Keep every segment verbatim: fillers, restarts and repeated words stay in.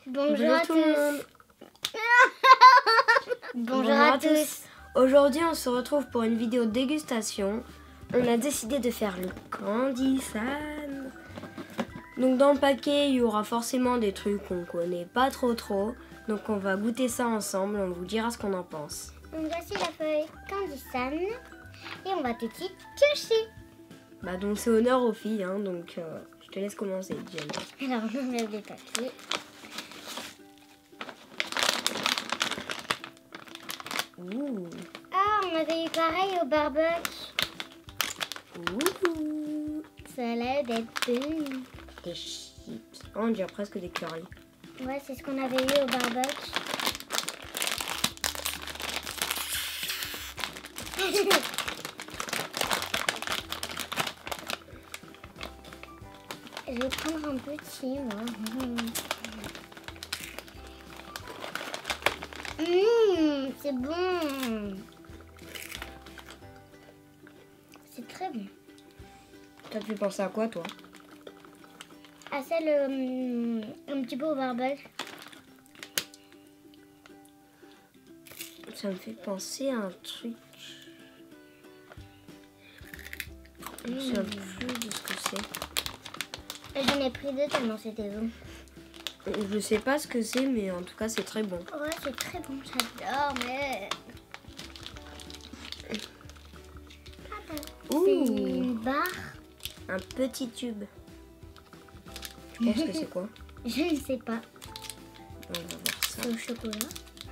Bonjour, Bonjour à tout tous. le monde. Bonjour à tous. Aujourd'hui, on se retrouve pour une vidéo de dégustation. On a décidé de faire le Candy San. Donc dans le paquet, il y aura forcément des trucs qu'on connaît pas trop trop. Donc on va goûter ça ensemble, on vous dira ce qu'on en pense. Donc voici la feuille Candy San et on va tout de suite piocher. Bah donc c'est honneur aux filles, hein, donc euh, je te laisse commencer, Jen. Alors on enlève les papiers. Ouh. Ah, on avait eu pareil au barbecue. Ouh. Ça a l'air d'être bon. Des chips. Oh, on dirait presque des curly. Ouais, c'est ce qu'on avait eu au barbecue. Je vais prendre un petit, moi. Mmh, c'est bon. C'est très bon. Toi, tu pensais à quoi, toi? À celle euh, un petit peu au barbecue. Ça me fait penser à un truc. Je ne sais plus de ce que c'est. Et J'en ai pris deux tellement c'était bon. Je sais pas ce que c'est, mais en tout cas, c'est très bon. Ouais, c'est très bon, j'adore, mais... Ouh. C'est une barre. Un petit tube. Tu penses que c'est quoi? Je ne sais pas. On va voir ça. C'est au chocolat.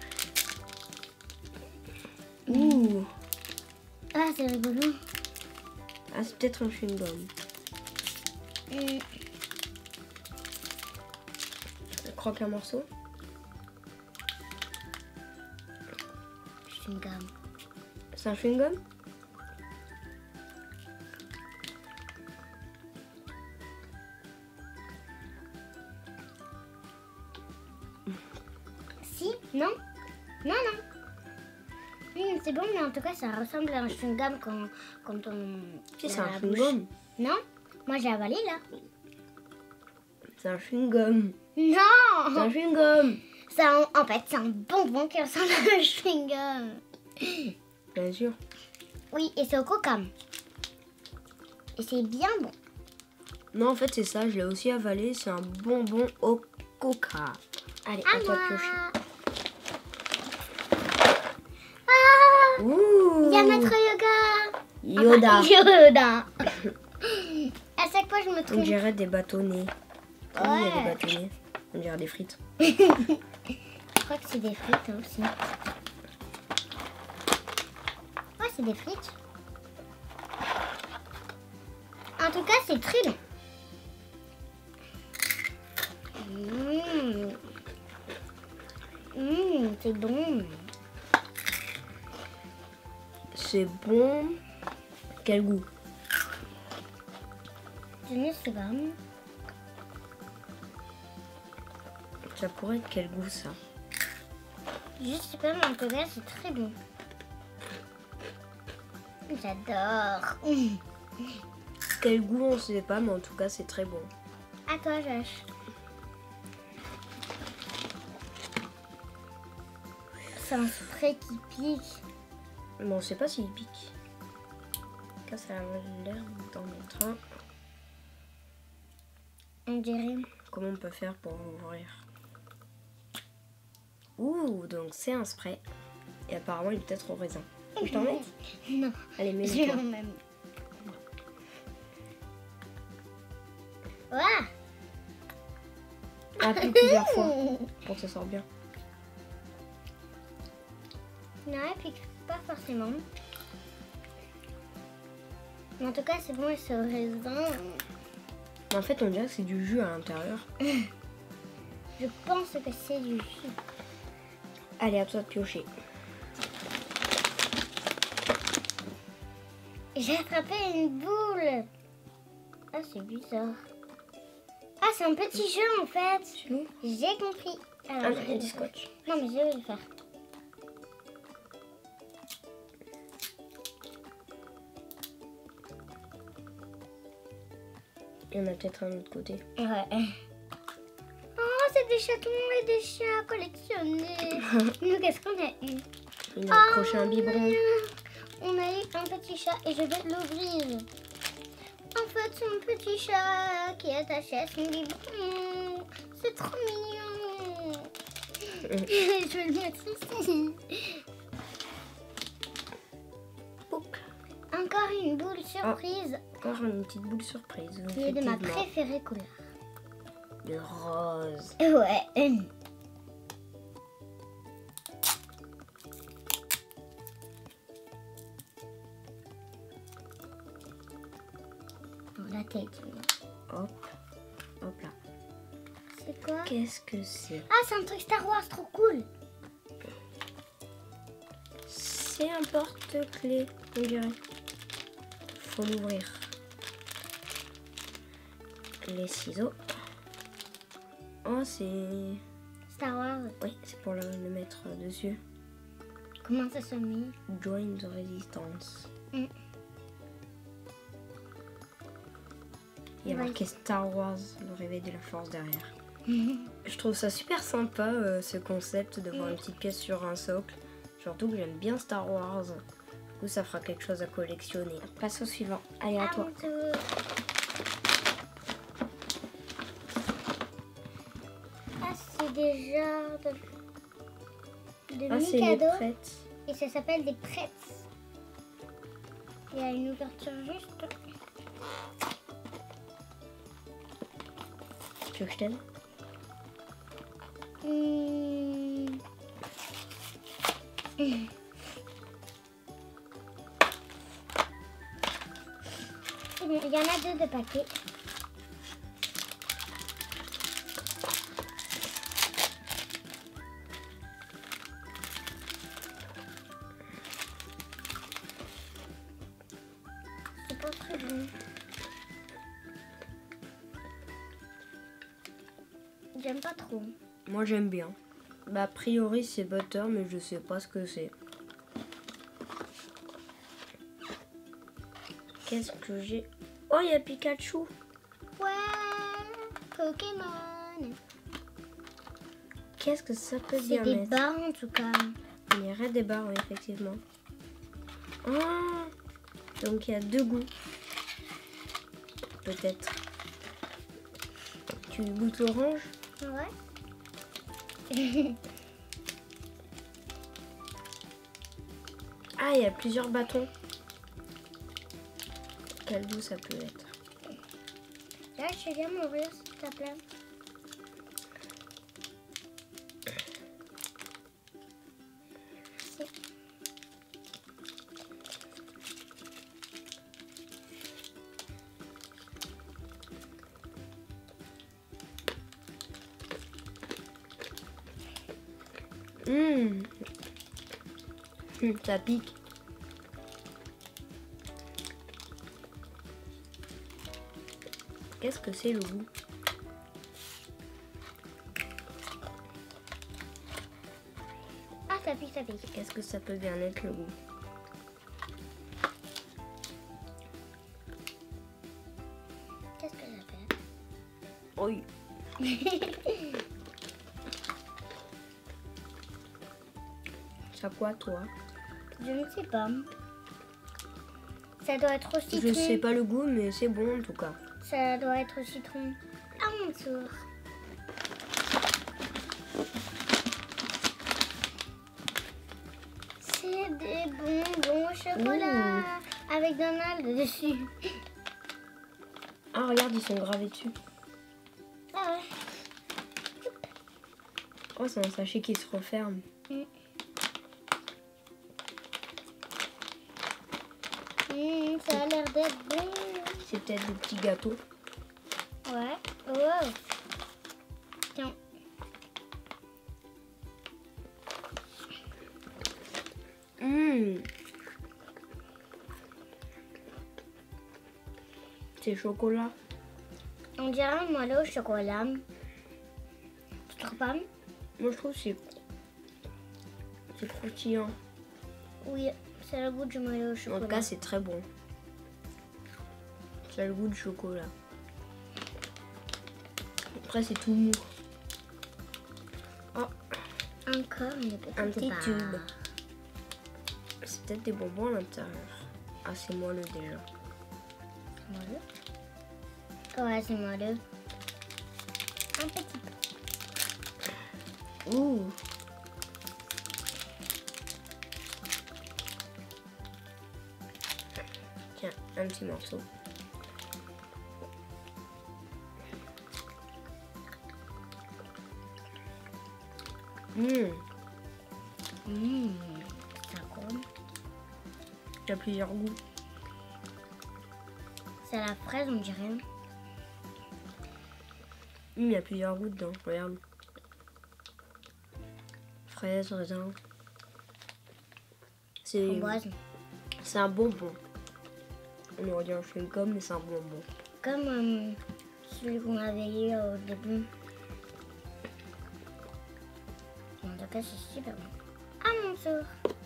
Ouh. Ah, c'est rigolo. Ah, c'est peut-être un chewing-gum. Hum, Croque un morceau. C'est une gomme. C'est un chewing-gum? Si? Non? Non, non. Hum, c'est bon, mais en tout cas, ça ressemble à un chewing-gum quand, quand on... Si, l'a c'est à un la bouche. chewing-gum. Non? Moi, j'ai avalé, là. C'est un chewing-gum. C'est Non! un chewing-gum. Ça, en, en fait, c'est un bonbon qui ressemble à un chewing-gum. Bien sûr. Oui, et c'est au coca. Et c'est bien bon. Non, en fait, c'est ça. Je l'ai aussi avalé. C'est un bonbon au coca. Allez, À à toi moi. de piocher. Ah! Ouh. Il y a notre yoga. Yoda. Enfin, Yoda. À chaque fois, je me On trompe. dirait des bâtonnets. Oui, il y a Ouais. des bâtonnets. On dirait des frites. Je crois que c'est des frites hein, aussi. Ouais, c'est des frites. En tout cas, c'est très bon. Mmh. Mmh, c'est bon. C'est bon. Quel goût? Je ne sais pas. Ça pourrait être quel goût, ça? Je sais pas, mais en tout cas, c'est très bon. J'adore. Mmh. Quel goût, on sait pas, mais en tout cas, c'est très bon. À toi, Josh. C'est un spray qui pique. Mais on sait pas s'il pique. Là, ça a l'air d'en mettre un. On dirait. Comment on peut faire pour ouvrir? Ouh, donc c'est un spray. Et apparemment, il est peut-être au raisin. Je t'en mets? Non. Allez, Je mets-le toi. l'en même. Ouah. Appuie plusieurs fois pour que ça sorte bien. Non, elle pique pas forcément. Mais en tout cas, c'est bon et c'est au raisin. Mais en fait, on dirait que c'est du jus à l'intérieur. Je pense que c'est du jus. Allez, à toi de piocher. J'ai attrapé une boule. Ah, c'est bizarre. Ah, c'est un petit jeu en fait. J'ai compris. Alors, Ah, je il y vais a du le faire. scotch. Non, mais je vais le faire. Il y en a peut-être un autre côté. Ouais. Oh, c'est des chatons et des chats collectionnés. Nous, qu'est-ce qu'on a eu? Il a accroché un biberon. On a eu un petit chat et je vais l'ouvrir. En fait, c'est un petit chat qui est attaché à son biberon. C'est trop mignon. Je vais le mettre ici. Encore une boule surprise. Oh, encore une petite boule surprise. Qui est de ma préférée couleur. Le rose. Ouais. Dans la tête. Hop. Hop là. C'est quoi? Qu'est-ce que c'est? Ah, c'est un truc Star Wars, trop cool. C'est un porte-clés, on dirait. Faut l'ouvrir. Les ciseaux. Oh, c'est... Star Wars. Oui, c'est pour le, le mettre dessus. Comment ça se met? Join the Resistance. Mm. Il y a Ouais. marqué Star Wars, le réveil de la force derrière. Je trouve ça super sympa, euh, ce concept de voir Mm. une petite pièce sur un socle. Surtout que j'aime bien Star Wars. Du coup, ça fera quelque chose à collectionner. Passe au suivant. Allez, à À toi. mon tour. Ah, c'est des genres de, de Ah, c'est les mini-cadeaux. prêtes. Et ça s'appelle des prêtes. Il y a une ouverture juste. Tu veux que je t'aide? Mmh. Mmh. C'est bon, il y en a deux de paquets. C'est pas très bon. J'aime pas trop. Moi, j'aime bien. Bah, a priori, c'est butter, mais je sais pas ce que c'est. Qu'est-ce que j'ai? Oh, il y a Pikachu. Ouais, Pokémon. Qu'est-ce que ça peut C'est bien des être? barres en tout cas. Il y aurait des barres, oui, effectivement. Ah, donc il y a deux goûts. Peut-être. Tu goûtes l'orange? Ouais. Ah, il y a plusieurs bâtons. Quel goût ça peut être? Là, je viens m'ouvrir s'il te plaît. Merci. Mmh. Mmh, ça pique. Qu'est-ce que c'est le goût? Ah, ça pique, ça pique. Qu'est-ce que ça peut bien être le goût? Qu'est-ce que j'appelle? Oui. Ça quoi toi? Je ne sais pas. Ça doit être au citron. Je sais pas le goût, mais c'est bon en tout cas. Ça doit être au citron. À mon tour. C'est des bonbons au chocolat avec Donald dessus. Ah regarde, ils sont gravés dessus. Ah ouais. Oh, c'est un sachet qui se referme. Mm. Mm, ça a l'air d'être bon. C'est peut-être des petits gâteaux. Ouais. Oh. Tiens. Mmh. C'est chocolat. On dirait un moelleux au chocolat. Tu trouves pas? Moi je trouve que c'est c'est croustillant. Oui, c'est le goût du moelleux au En chocolat. tout cas, c'est très bon. Ça a le goût de chocolat. Après, c'est tout mou. Oh, encore une petite Un petit barre. tube. C'est peut-être des bonbons à l'intérieur. Ah, c'est moelleux déjà. Moelleux? Ouais, c'est moelleux. Un petit peu. Ouh. Tiens, un petit morceau. Mmh. Mmh, ça colle. Il y a plusieurs goûts. C'est à la fraise, on dirait. Mmh, il y a plusieurs goûts dedans. Regarde. Fraise, raisin. C'est Framboise. c'est un bonbon. On aurait dit un chewing-gum, mais c'est un bonbon. Comme euh, celui qu'on avait eu au début. En tout cas, c'est super bon. À mon tour.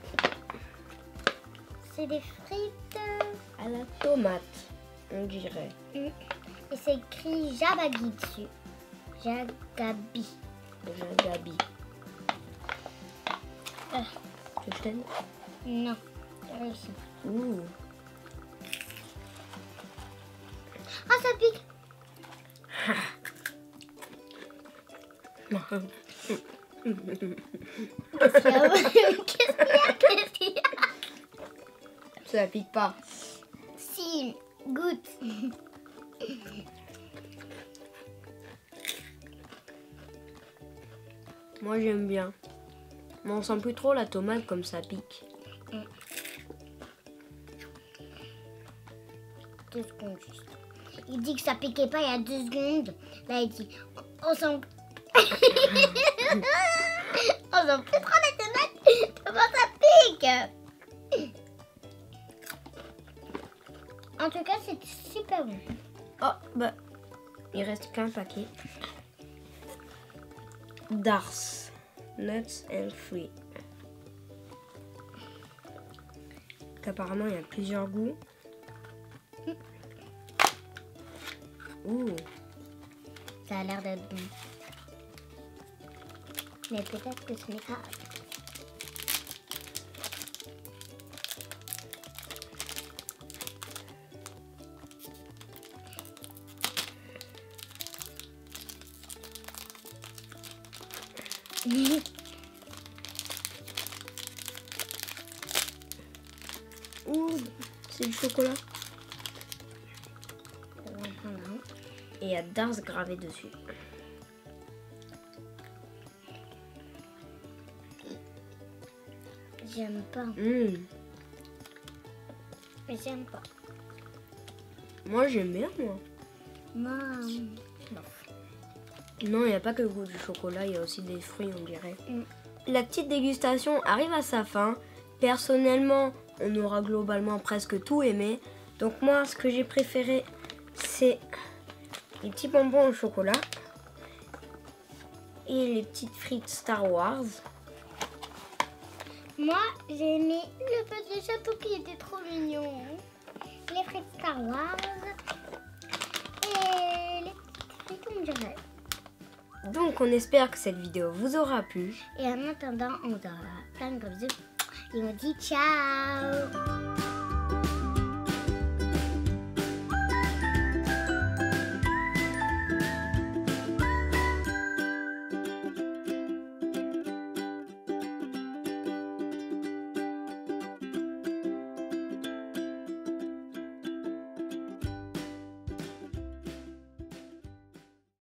C'est des frites. À la tomate, on dirait. Mm. Et c'est écrit Jabagi dessus. Jagabi. Jagabi. Euh, Tu veux que je t'aide? non, j'ai réussi. Ouh. Ah, ça pique. Qu'est-ce qu'il y a? Qu'est-ce qu'il y a? Ça pique pas. Si, goûte. Moi j'aime bien. Mais on sent plus trop la tomate comme ça pique. Mm. Deux secondes juste. Il dit que ça piquait pas il y a deux secondes. Là, il dit on sent. On sent plus trop la tomate. Comment ça pique? En tout cas, c'est super bon. Oh, bah, il reste qu'un paquet. Dars, nuts and fruits. Apparemment, il y a plusieurs goûts. Ouh, Ça a l'air d'être bon. Mais peut-être que ce n'est pas. ouh, c'est du chocolat. Et il y a Dars gravé dessus. J'aime pas. Mmh. Mais j'aime pas. Moi j'aime bien, moi. Moi, non. Non, il n'y a pas que le goût du chocolat, il y a aussi des fruits, on dirait. Mm. La petite dégustation arrive à sa fin. Personnellement, on aura globalement presque tout aimé. Donc moi, ce que j'ai préféré, c'est les petits bonbons au chocolat et les petites frites Star Wars. Moi, j'ai aimé le petit château qui était trop mignon. Les frites Star Wars. Et les petites frites, on dirait. Donc on espère que cette vidéo vous aura plu. Et en attendant, on dort plein de gros bisous. Et on dit ciao.